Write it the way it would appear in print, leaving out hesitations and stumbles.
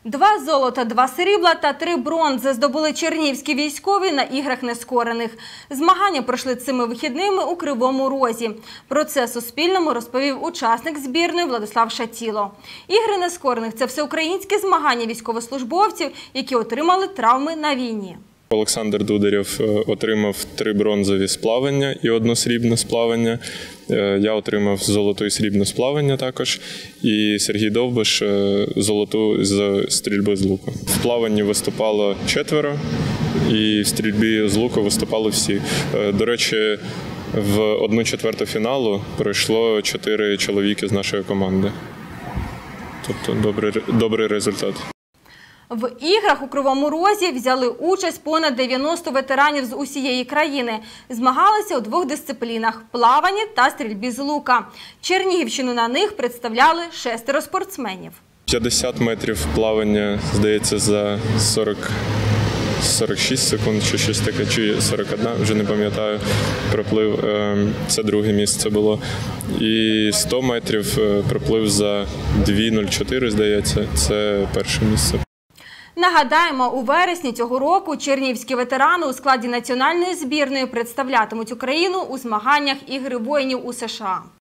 2 золота, 2 срібла та 3 бронзи здобули чернігівські військові на іграх нескорених. Змагання пройшли цими вихідними у Кривому Розі. Про це Суспільному розповів учасник збірної Владислав Шатіло. Ігри нескорених – це всеукраїнські змагання військовослужбовців, які отримали травми на війні. Олександр Дударєв отримав 3 бронзові з плавання і 1 срібне з плавання. Я отримав золоту і срібне з плавання також. І Сергій Довбиш – золоту з стрільби з луку. В плаванні виступало 4, і в стрільбі з луку виступали всі. До речі, в 1/4 фіналу пройшло 4 чоловіки з нашої команди. Тобто добрий результат. В іграх у Кривому Розі взяли участь понад 90 ветеранів з усієї країни. Змагалися у 2 дисциплінах – плаванні та стрільбі з лука. Чернігівщину на них представляли 6 спортсменів. 50 метрів плавання, здається, за 46 секунд, чи щось таке, чи 41, вже не пам'ятаю, проплив. Це 2-е місце було. І 100 метрів проплив за 2:04, здається, це 1-е місце. Нагадаємо, у вересні цього року чернігівські ветерани у складі національної збірної представлятимуть Україну у змаганнях Ігри воїнів у США.